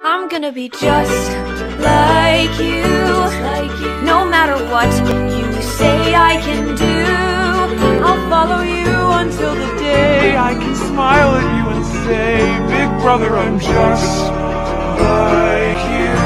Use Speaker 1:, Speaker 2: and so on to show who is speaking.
Speaker 1: I'm gonna be just like you. No matter what you say I can do, I'll follow you until the day
Speaker 2: I can smile at you and say, Big brother, I'm just like you.